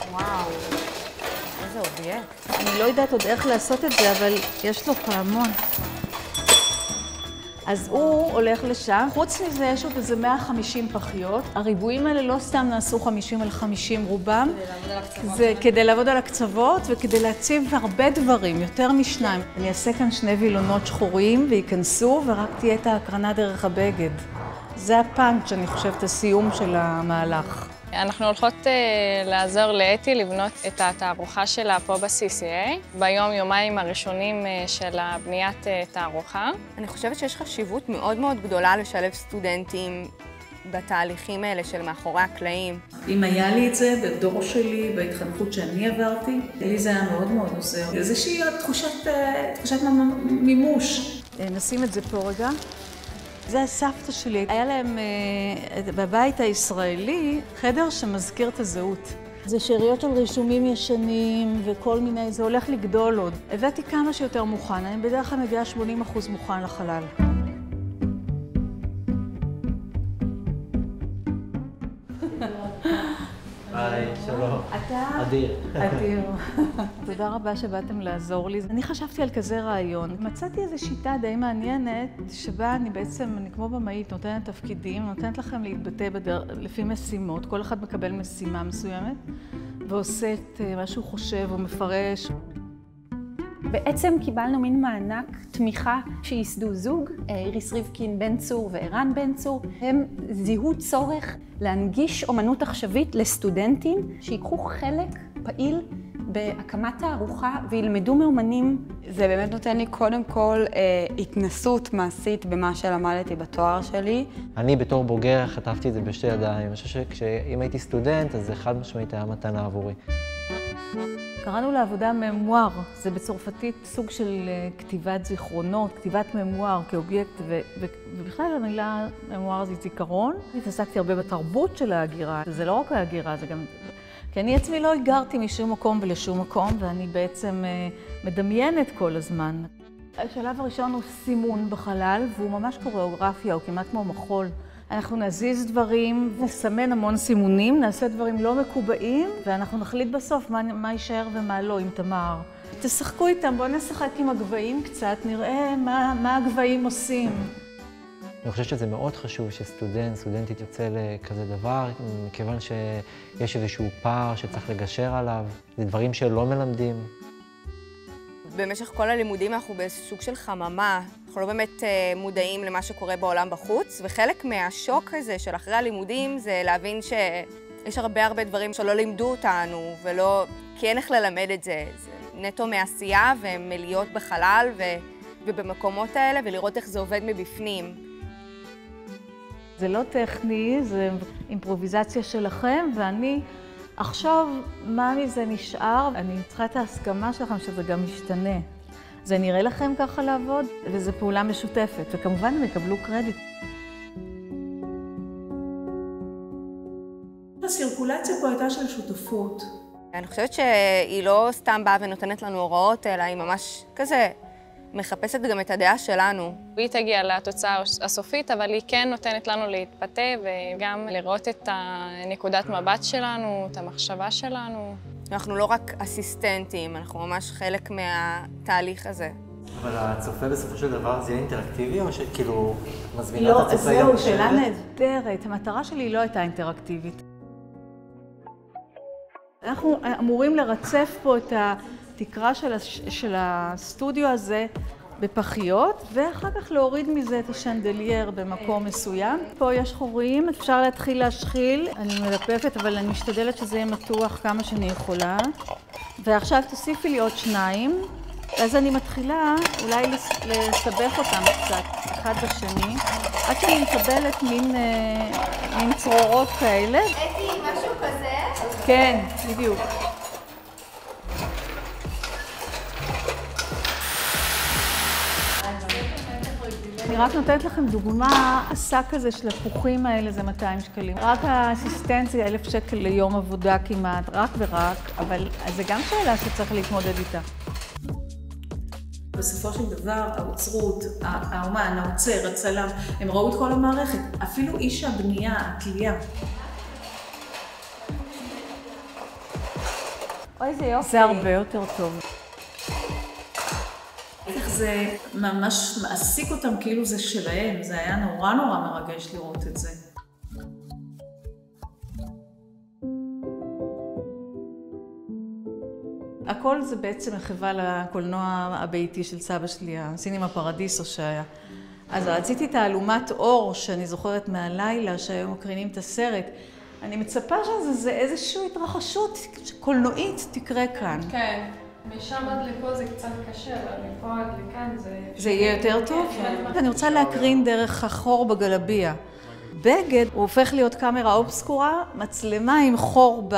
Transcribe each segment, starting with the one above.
וואו, איזה אובייקט. אני לא יודעת עוד איך לעשות את זה, אבל יש לו פעמון. אז הוא הולך לשם. חוץ מזה יש עוד איזה 150 פחיות. הריבועים האלה לא סתם נעשו 50 על 50 רובם. זה כדי לעבוד על הקצוות וכדי להציב הרבה דברים, יותר משניים. אני אעשה כאן 2 וילונות שחורים וייכנסו ורק תהיה את ההקרנה דרך הבגד. זה הפאנץ', אני חושבת, הסיום של המהלך. אנחנו הולכות לעזור לאתי לבנות את התערוכה שלה פה ב-CCA, ביום-יומיים הראשונים של הבניית תערוכה. אני חושבת שיש חשיבות מאוד מאוד גדולה לשלב סטודנטים בתהליכים האלה של מאחורי הקלעים. אם היה לי את זה בדור שלי, בהתחנכות שאני עברתי, לי זה היה מאוד מאוד עוזר. איזושהי תחושת מימוש. נשים את זה פה רגע. זה הסבתא שלי. היה להם בבית הישראלי חדר שמזכיר את הזהות. זה שאריות של רישומים ישנים וכל מיני, זה הולך לגדול עוד. הבאתי כמה שיותר מוכן, אני בדרך כלל מביאה 80% מוכן לחלל. היי, שלום. אתה? אדיר. אדיר. תודה רבה שבאתם לעזור לי. אני חשבתי על כזה רעיון. מצאתי איזו שיטה די מעניינת, שבה אני כמו במאית, נותנת תפקידים, נותנת לכם להתבטא לפי משימות. כל אחד מקבל משימה מסוימת, ועושה את מה שהוא חושב או מפרש. בעצם קיבלנו מין מענק תמיכה שייסדו זוג, איריס ריבקין בן צור וערן בן צור. הם זיהו צורך להנגיש אומנות עכשווית לסטודנטים שיקחו חלק פעיל בהקמת תערוכה וילמדו מאומנים. זה באמת נותן לי קודם כל התנסות מעשית במה שלמדתי בתואר שלי. אני בתור בוגר חטפתי את זה בשתי ידיים. אני חושב שאם הייתי סטודנט, אז זה חד משמעית היה מתנה עבורי. קראנו לעבודה ממואר, זה בצרפתית סוג של כתיבת זיכרונות, כתיבת ממואר כאובייקט, ובכלל המילה ממואר זה זיכרון. התעסקתי הרבה בתרבות של ההגירה, זה לא רק ההגירה, זה גם... כי אני עצמי לא הגרתי משום מקום ולשום מקום, ואני בעצם מדמיינת כל הזמן. השלב הראשון הוא סימון בחלל, והוא ממש קוריאוגרפיה, הוא כמעט כמו מחול. אנחנו נזיז דברים, נסמן המון סימונים, נעשה דברים לא מקובעים, ואנחנו נחליט בסוף מה יישאר ומה לא עם תמר. תשחקו איתם, בואו נשחק עם הגבהים קצת, נראה מה הגבהים עושים. אני חושב שזה מאוד חשוב סטודנטית יוצא לכזה דבר, מכיוון שיש איזשהו פער שצריך לגשר עליו, זה דברים שלא מלמדים. במשך כל הלימודים אנחנו בסוג של חממה, אנחנו לא באמת מודעים למה שקורה בעולם בחוץ, וחלק מהשוק הזה של אחרי הלימודים זה להבין שיש הרבה דברים שלא לימדו אותנו, כי אין איך ללמד את זה. זה נטו מעשייה ומלהיות בחלל ובמקומות האלה ולראות איך זה עובד מבפנים. זה לא טכני, זה אימפרוביזציה שלכם, ואני עכשיו מה מזה נשאר. אני צריכה את ההסכמה שלכם שזה גם משתנה. זה נראה לכם ככה לעבוד, וזו פעולה משותפת, וכמובן הם יקבלו קרדיט. הסירקולציה פה הייתה של שותפות. אני חושבת שהיא לא סתם באה ונותנת לנו הוראות, אלא היא ממש כזה מחפשת גם את הדעה שלנו. היא תגיע לתוצאה הסופית, אבל היא כן נותנת לנו להתבטא וגם לראות את נקודת מבט שלנו, את המחשבה שלנו. אנחנו לא רק אסיסטנטים, אנחנו ממש חלק מהתהליך הזה. אבל הצופה בסופו של דבר זה יהיה אינטראקטיבי, או שכאילו מזמינה את הצופה גם? לא, זהו, שאלה נהדרת. המטרה שלי לא הייתה אינטראקטיבית. אנחנו אמורים לרצף פה את התקרה של הסטודיו הזה בפחיות, ואחר כך להוריד מזה את השנדלייר במקום מסוים. פה יש חורים, אפשר להתחיל להשחיל. אני מלפפת, אבל אני משתדלת שזה יהיה מתוח כמה שאני יכולה. ועכשיו תוסיפי לי עוד 2. אז אני מתחילה אולי לסבך אותם קצת, אחד בשני, עד שאני מקבלת מין צרורות כאלה. אתי, משהו כזה? כן, בדיוק. אני רק נותנת לכם דוגמה, השק הזה של הפוחים האלה זה 200 שקלים. רק האסיסטנט זה 1,000 שקל ליום עבודה כמעט, רק ורק, אבל זה גם שאלה שצריך להתמודד איתה. בסופו של דבר, האוצרות, האומן, העוצר, הצלם, הם ראו את כל המערכת. אפילו איש הבנייה, התלייה. אוי, זה יופי. זה הרבה יותר טוב. איך זה ממש מעסיק אותם כאילו זה שלהם, זה היה נורא מרגש לראות את זה. הכל זה בעצם מחווה לקולנוע הביתי של סבא שלי, הסינמה פרדיסו שהיה. אז רציתי תעלומת אור שאני זוכרת מהלילה שהיום מקרינים את הסרט. אני מצפה שזה איזושהי התרחשות קולנועית תקרה כאן. כן. משם עד לפה זה קצת קשה, אבל מפה עד לכאן זה... זה יהיה יותר טוב? אני רוצה להקרין דרך החור בגלביה. בגד הוא הופך להיות קאמרה אובסקורה, מצלמה עם חור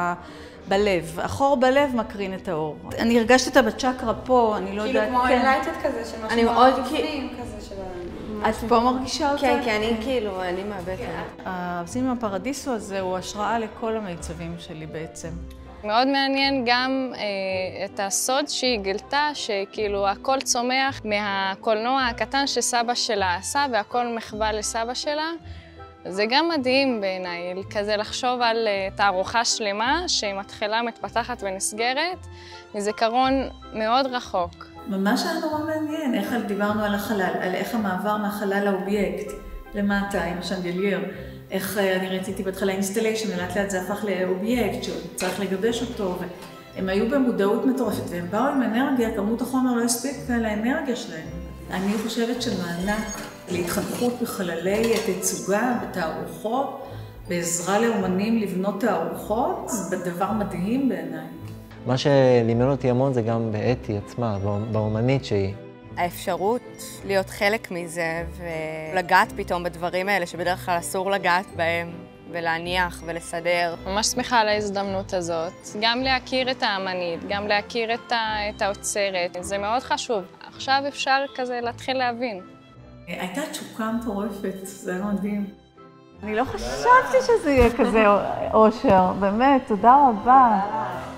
בלב. החור בלב מקרין את האור. אני הרגשתי אותה בצ'קרה פה, אני לא יודעת... כאילו כמו אינלייטד כזה, שמשהו אני מאוד כזה של... את פה מרגישה אותה? כן, כי אני כאילו, אני מהבטן. הסינמה פרדיסו הזה הוא השראה לכל המיצבים שלי בעצם. מאוד מעניין גם את הסוד שהיא גילתה, שכאילו הכל צומח מהקולנוע הקטן שסבא שלה עשה, והכל מחווה לסבא שלה. זה גם מדהים בעיניי, כזה לחשוב על תערוכה שלמה שהיא מתחילה, מתפתחת ונסגרת, מזיכרון מאוד רחוק. ממש היה נורא מעניין, איך דיברנו על החלל, על איך המעבר מהחלל לאובייקט, למטה עם השנדלייר. איך אני רציתי בהתחלה אינסטליישן, ולאט לאט זה הפך לאובייקט שצריך לגבש אותו, והם היו במודעות מטורפת, והם באו עם אנרגיה, כמות החומר לא הספיקה לאנרגיה שלהם. אני חושבת שמענק להתחנכות בחללי התצוגה, בתערוכות, בעזרה לאומנים לבנות תערוכות, זה דבר מדהים בעיניי. מה שלימד אותי המון זה גם באתי עצמה, באומנית שהיא. האפשרות להיות חלק מזה ולגעת פתאום בדברים האלה שבדרך כלל אסור לגעת בהם ולהניח ולסדר. ממש שמחה על ההזדמנות הזאת, גם להכיר את האמנית, גם להכיר את האוצרת, זה מאוד חשוב. עכשיו אפשר כזה להתחיל להבין. הייתה תשוקה מטורפת, זה היה מדהים. אני לא חשבתי שזה יהיה כזה אושר, באמת, תודה רבה.